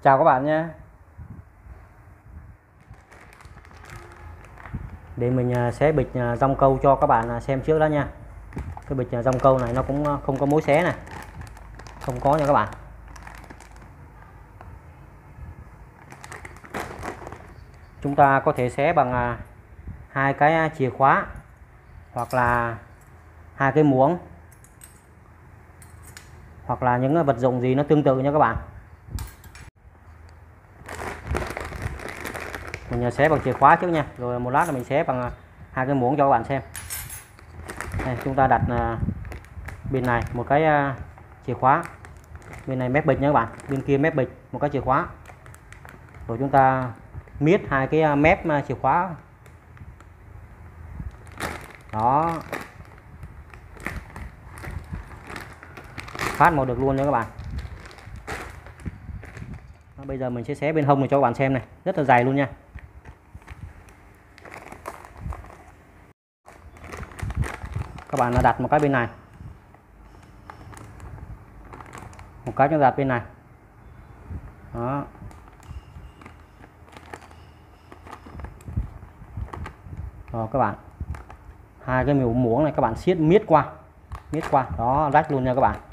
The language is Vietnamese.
Chào các bạn nhé. Để mình xé bịch rong câu cho các bạn xem trước đó nha. Cái bịch rong câu này nó cũng không có mối xé này, không có nha các bạn. Chúng ta có thể xé bằng hai cái chìa khóa hoặc là hai cái muỗng hoặc là những vật dụng gì nó tương tự nha các bạn. Mình xé bằng chìa khóa trước nha, rồi một lát là mình xé bằng hai cái muỗng cho các bạn xem. Đây, chúng ta đặt bên này một cái chìa khóa, bên này mép bịch nha các bạn, bên kia mép bịch một cái chìa khóa, rồi chúng ta miết hai cái mép chìa khóa đó, phát màu được luôn nha các bạn. Đó, bây giờ mình sẽ xé bên hông này cho các bạn xem này, rất là dày luôn nha. Các bạn đặt một cái bên này, một cái chúng ta đặt bên này đó. Rồi các bạn, hai cái muỗng này các bạn siết miết qua đó, rách luôn nha các bạn.